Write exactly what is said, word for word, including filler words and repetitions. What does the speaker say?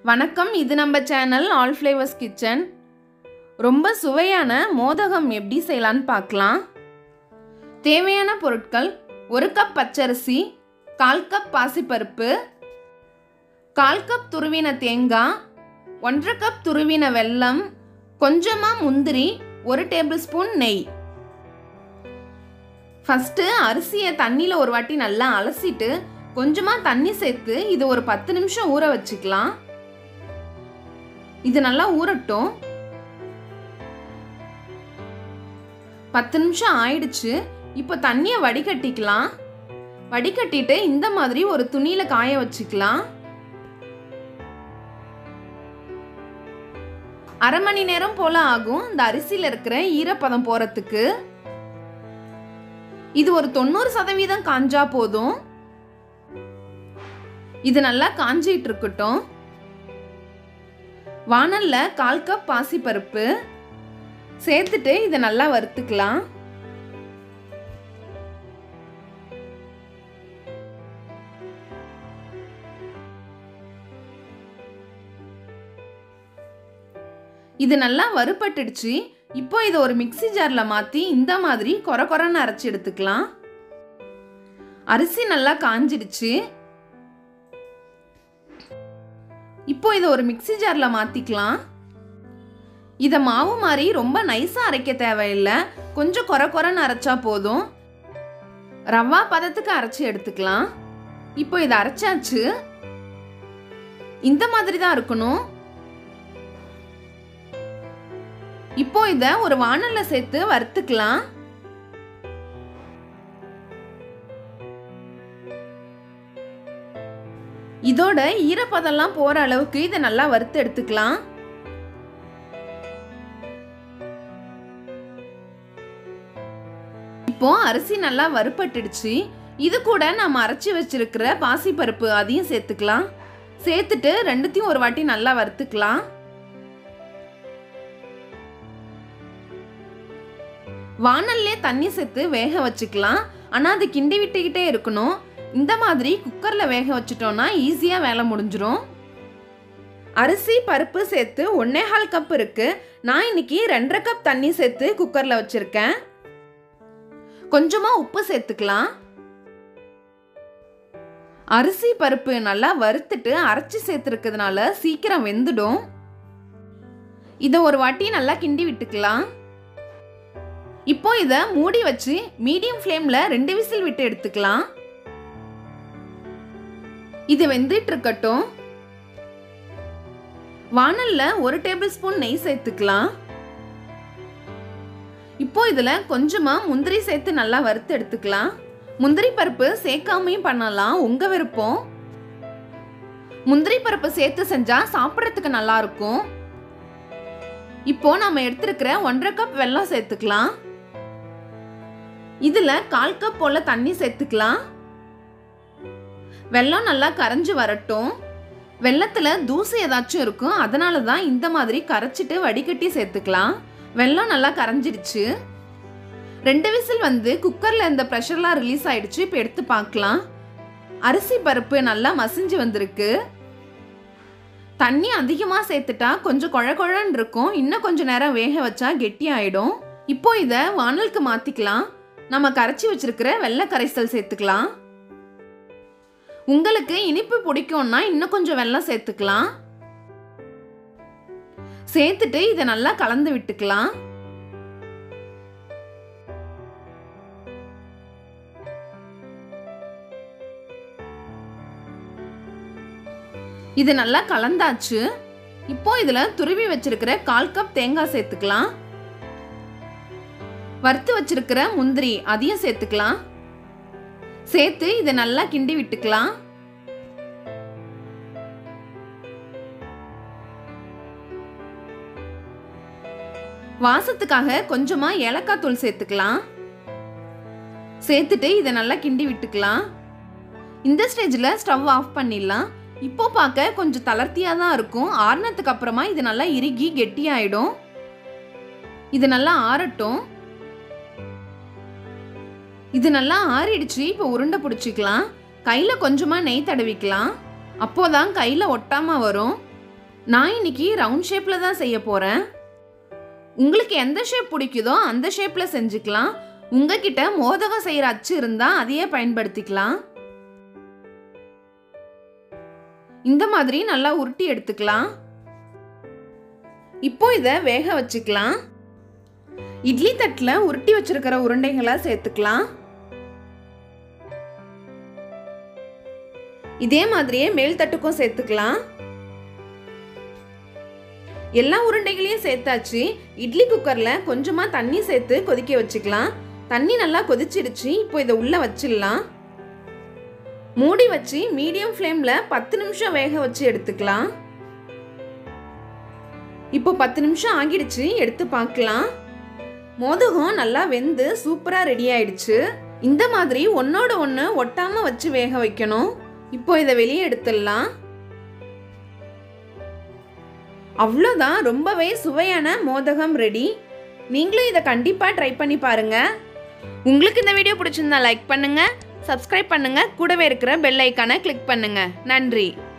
வணக்கம், இது நம்ம சேனல் ஆல் ஃப்ளேவர்ஸ் கிச்சன். ரொம்ப சுவையான மோதகம் எப்படி செய்யலான்னு பார்க்கலாம். தேவையான பொருட்கள்: ஒரு கப் பச்சரிசி, கால் கப் பாசிப்பருப்பு, கால் கப் துருவின தேங்காய், ஒன்றரை கப் துருவின வெல்லம், கொஞ்சமாக முந்திரி, ஒரு டேபிள் ஸ்பூன் நெய். ஃபஸ்ட்டு அரிசியை தண்ணியில் ஒரு வாட்டி நல்லா அலசிட்டு கொஞ்சமாக தண்ணி சேர்த்து இது ஒரு பத்து நிமிஷம் ஊற வச்சுக்கலாம். இது நல்லா ஊறட்டும். பத்து நிமிஷம் ஆயிடுச்சு. இப்போ தண்ணியை வடிகட்டிக்கலாம். வடிகட்டிட்டு இந்த மாதிரி ஒரு துணியில காய வச்சுக்கலாம். அரை மணி நேரம் போல ஆகும் இந்த அரிசியில் இருக்கிற ஈரப்பதம் போறதுக்கு. இது ஒரு தொண்ணூறு சதவீதம் காஞ்சா போதும். இது நல்லா காஞ்சிட்டு இருக்கட்டும். வாணல்ல கால் கப் பாசிப்பருப்பு சேர்த்துட்டு இதை நல்லா வறுத்துக்கலாம். இது நல்லா வறுபட்டுடுச்சு. இப்போ இதை ஒரு மிக்ஸி ஜார்ல மாத்தி இந்த மாதிரி கொர கொரன்னு அரைச்சி எடுத்துக்கலாம். அரிசி நல்லா காஞ்சிடுச்சு. இப்போ இதை ஒரு மிக்ஸி ஜார்ல மாத்திக்கலாம். இதை மாவு மாதிரி ரொம்ப நைஸா அரைக்க தேவையில்லை. கொஞ்சம் கொர கொரன்னு அரைச்சா போதும். ரவா பதத்துக்கு அரைச்சி எடுத்துக்கலாம். இப்போ இதை அரைச்சாச்சு. இந்த மாதிரி தான் இருக்கணும். இப்போ இதை ஒரு வாணல்ல சேர்த்து வறுத்துக்கலாம். இதோட ஈரப்பதெல்லாம் போற அளவுக்கு இதை நல்லா வறுத்து எடுத்துக்கலாம். இப்போ அரிசி நல்லா வறுபட்டுடுச்சு. இது கூட நம்ம அரைச்சி வச்சிருக்கிற பாசிப்பருப்பு அதையும் சேர்த்துக்கலாம். சேர்த்துட்டு ரெண்டுத்தையும் ஒரு வாட்டி நல்லா வறுத்துக்கலாம். வாணல்லே தண்ணி சேர்த்து வேக வச்சுக்கலாம். ஆனா அது கிண்டி விட்டுக்கிட்டே இருக்கணும். இந்த மாதிரி குக்கர்ல வேக வச்சுட்டோம்னா ஈஸியா வேலை முடிஞ்சிடும். அரிசி பருப்பு சேர்த்து ஒன்னே கால் கப் இருக்கு. நான் இன்னைக்கு ரெண்டரை கப் தண்ணி சேர்த்து குக்கர்ல வச்சிருக்கேன். கொஞ்சமா உப்பு சேர்த்துக்கலாம். அரிசி பருப்பு நல்லா வறுத்துட்டு அரைச்சி சேர்த்துருக்கிறதுனால சீக்கிரம் வெந்துடும். இதை ஒரு வாட்டி நல்லா கிண்டி விட்டுக்கலாம். இப்போ இதை மூடி வச்சு மீடியம் ஃப்ளேம்ல ரெண்டு விசில் விட்டு எடுத்துக்கலாம். இது வெந்துட்டு இருக்கட்டும். வாணல்ல ஒரு டேபிள் ஸ்பூன் நெய் சேர்த்துக்கலாம். இப்போ இதுல கொஞ்சமா முந்திரி சேர்த்து நல்லா வறுத்து எடுத்துக்கலாம். முந்திரி பருப்பு சேர்க்காமையும் பண்ணலாம், உங்க விருப்பம். முந்திரி பருப்பு சேர்த்து செஞ்சா சாப்பிட்றதுக்கு நல்லா இருக்கும். இப்போ நாம எடுத்திருக்கிற ஒன்றரை கப் வெல்லம் சேர்த்துக்கலாம். இதுல கால் கப் போல தண்ணி சேர்த்துக்கலாம். வெல்லம் நல்லா கரைஞ்சு வரட்டும். வெல்லத்துல தூசி ஏதாச்சும் இருக்கும், அதனால தான் இந்த மாதிரி கரைச்சிட்டு வடிகட்டி சேர்த்துக்கலாம். வெல்லம் நல்லா கரைஞ்சிடுச்சு. ரெண்டு விசில் வந்து குக்கர்ல இந்த ப்ரெஷர்லாம் ரிலீஸ் ஆயிடுச்சு. இப்போ எடுத்து பார்க்கலாம். அரிசி பருப்பு நல்லா மசிஞ்சு வந்திருக்கு. தண்ணி அதிகமா சேர்த்துட்டா கொஞ்சம் குழ குழன்னு இருக்கும். இன்னும் கொஞ்சம் நேரம் வேக வச்சா கெட்டி ஆயிடும். இப்போ இதை வாணலுக்கு மாத்திக்கலாம். நம்ம கரைச்சி வச்சிருக்கிற வெள்ளை கரைசல் சேர்த்துக்கலாம். உங்களுக்கு இனிப்பு பிடிக்கும்னா இன்னும் கொஞ்சம் வெல்லம் சேர்த்துக்கலாம். சேர்த்துட்டு இதை நல்லா கலந்து விட்டுக்கலாம். இது நல்லா கலந்தாச்சு. இப்போ இதுல துருவி வச்சிருக்கிற கால் கப் தேங்காய் சேர்த்துக்கலாம். வறுத்து வச்சிருக்கிற முந்திரி அதையும் சேர்த்துக்கலாம். சேர்த்து இதை நல்லா கிண்டி விட்டுக்கலாம். வாசத்துக்காக கொஞ்சமா ஏலக்காய் தூள் சேர்த்துக்கலாம். சேர்த்துட்டு இதை நல்லா கிண்டி விட்டுக்கலாம். இந்த ஸ்டேஜ்ல ஸ்டவ் ஆஃப் பண்ணிடலாம். இப்போ பார்க்க கொஞ்சம் தளர்த்தியா தான் இருக்கும். ஆறுனதுக்கு அப்புறமா இது நல்லா இறுகி கெட்டியாயிடும். இது நல்லா ஆறட்டும். இது நல்லா ஆறிடுச்சு. இப்போ உருண்டை பிடிச்சிக்கலாம். கையில் கொஞ்சமாக நெய் தடவிக்கலாம். அப்போதான் கையில் ஒட்டாமல் வரும். நான் இன்னைக்கு ரவுண்ட் ஷேப்பில் தான் செய்ய போகிறேன். உங்களுக்கு எந்த ஷேப் பிடிக்குதோ அந்த ஷேப்பில் செஞ்சுக்கலாம். உங்ககிட்ட மோதகம் செய்கிற அச்சு இருந்தால் அதையே பயன்படுத்திக்கலாம். இந்த மாதிரி நல்லா உருட்டி எடுத்துக்கலாம். இப்போ இதை வேக வச்சுக்கலாம். இட்லி தட்டில் உருட்டி வச்சிருக்கிற உருண்டைகளை சேர்த்துக்கலாம். இதே மாதிரியே மேல் தட்டுக்கும் சேர்த்துக்கலாம். எல்லா உருண்டைகளையும் சேர்த்தாச்சு. இட்லி குக்கரில் கொஞ்சமாக தண்ணி சேர்த்து கொதிக்க வச்சுக்கலாம். தண்ணி நல்லா கொதிச்சிடுச்சு. இப்போ இதை உள்ளே வச்சிடலாம். மூடி வச்சு மீடியம் ஃப்ளேமில் பத்து நிமிஷம் வேக வச்சு எடுத்துக்கலாம். இப்போ பத்து நிமிஷம் ஆகிடுச்சு. எடுத்து பார்க்கலாம். மோதகம் நல்லா வெந்து சூப்பராக ரெடி ஆயிடுச்சு. இந்த மாதிரி ஒன்னோட ஒன்று ஒட்டாமல் வச்சு வேக வைக்கணும். இப்போ இதை வெளியே எடுத்துடலாம். அவ்வளோதான், ரொம்பவே சுவையான மோதகம் ரெடி. நீங்களும் இதை கண்டிப்பாக ட்ரை பண்ணி பாருங்க. உங்களுக்கு இந்த வீடியோ பிடிச்சிருந்தா லைக் பண்ணுங்க, சப்ஸ்கிரைப் பண்ணுங்க, கூடவே இருக்கிற பெல் ஐக்கானை கிளிக் பண்ணுங்க. நன்றி.